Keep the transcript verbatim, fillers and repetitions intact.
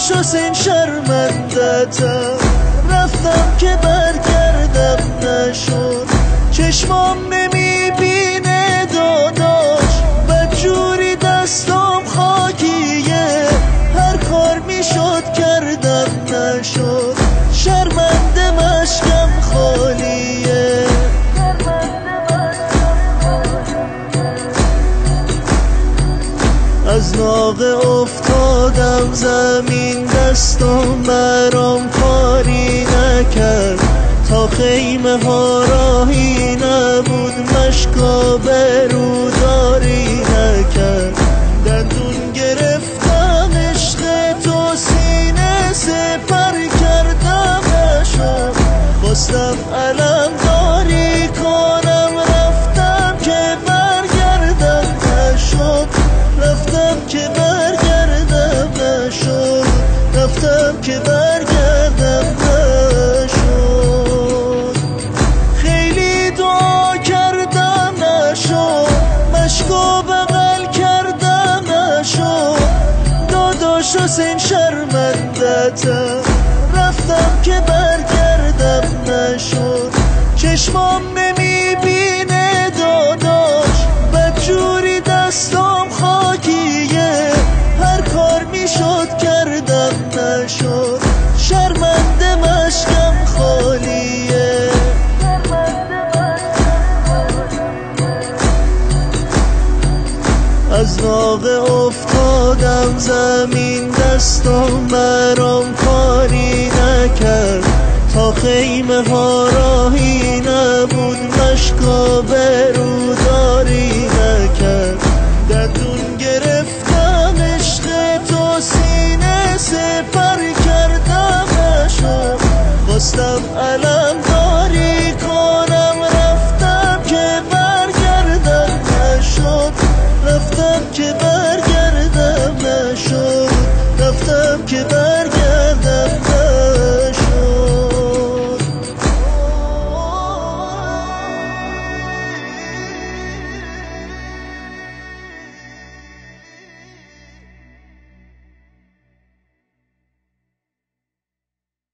داداش حسین شرمندتم، رفتم که برگردم نشد، چشمام نمیبینه داداش، بدجوری دستام خاکیه، هر کار میشد کردم نشد، شرمنده مشکم خالیه. از ناقه افتادم زمین، دستم برام کاری نکرد، تا خیمه ها راهی نبود، مشکا بروداری نکرد، دندون گرفتم عشق تو، سینه سپر کردم نشد، خواستم علم داری کنم، رفتم که برگردم نشد، رفتم که برگردم نشد، رفتم که برگردم نشد. خیلی دعا کردم نشد، مشکو بغل کردم نشد، داداش حسین شرمندتم، رفتم که برگردم نشد، چشمام نمیبینه داداش، بدجوری دستام خاکیه، هر کار میشد کردم نشد، شرمنده مشکم خالیه. از ناقه افتادم زمین، دستام برام کاری نکرد، تا خیمه ها راهی نبود، مشکا بروداری نکرد، دندون گرفتم عشق تو، سینه سپر کردم نشد، خواستم علم داری کنم، رفتم که برگردم نشد، رفتم که برگردم نشد، رفتم که برگردم